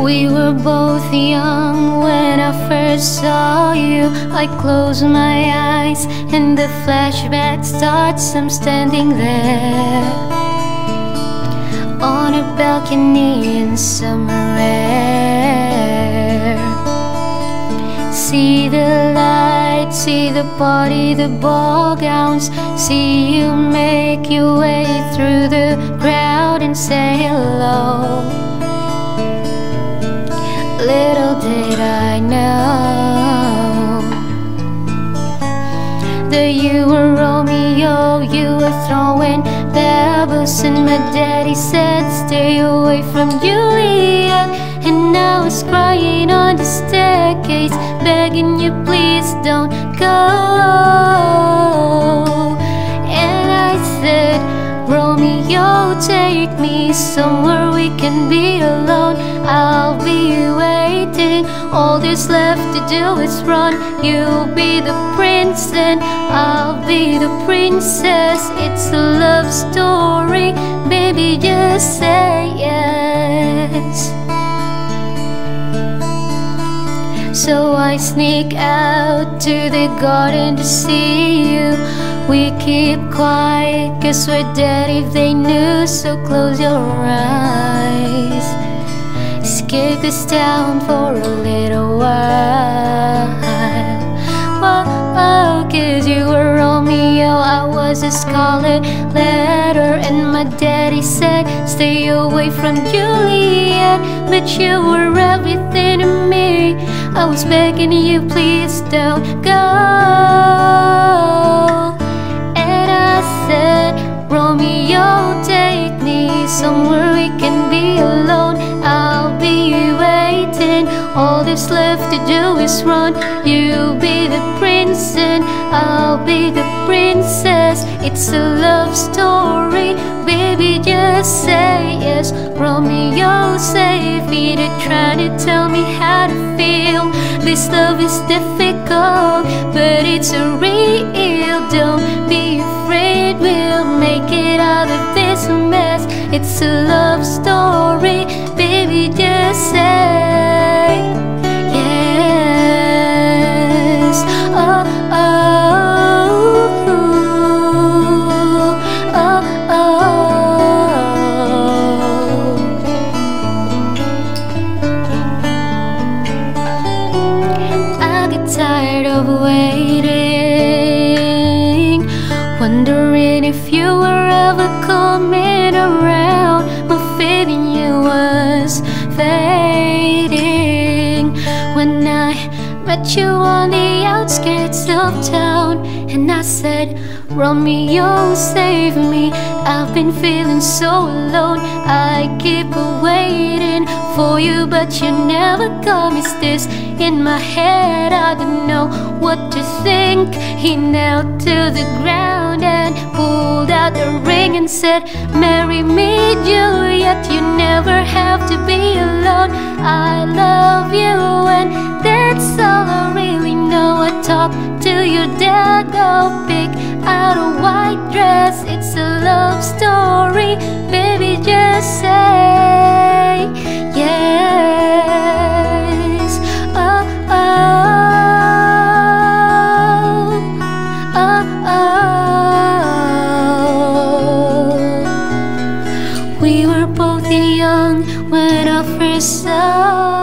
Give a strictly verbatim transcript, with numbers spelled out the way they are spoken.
We were both young when I first saw you. I close my eyes and the flashback starts. I'm standing there on a balcony in summer air. See the lights, see the party, the ball gowns. See you make your way through the crowd and say hello. Little did I know that you were Romeo, you were throwing pebbles, and my daddy said stay away from Juliet. And I was crying on the staircase, begging you please don't go. And I said, Romeo, take me somewhere we can be alone. I'll be waiting, all there's left to do is run. You'll be the prince and I'll be the princess. It's a love story, baby, just say yes. So I sneak out to the garden to see you. We keep quiet cause we're dead if they knew. So close your eyes, escape this town for a little while. Whoa, whoa, cause you were Romeo, I was a scarlet letter. And my daddy said stay away from Juliet, but you were everything to me. I was begging you please don't go. And I said, Romeo, take me somewhere we can be alone. I'll be waiting, all that's left to do is run. You'll be the prince and I'll be the princess. It's a love story, baby, just say yes. Romeo, save me, they're trying to tell me how to feel. This love is difficult, but it's a real. Don't be afraid, we'll make it out of this mess. It's a love story, baby, just say yes. Oh, oh, oh, oh. I get tired of waiting, wondering if you were ever coming around. My faith in you was fading when I met you on the outskirts of town. And I said, Romeo, save me, I've been feeling so alone. I keep waiting for you, but you never come. Is this in my head? I don't know what to think. He knelt to the ground and pulled out the ring and said, marry me, Juliet, you never have to be alone. I love you and that's all I really know. I talk to your dad, go pick out a white dress. It's a love story, baby, just say yes. Oh, oh, oh, oh. We were both young when I first saw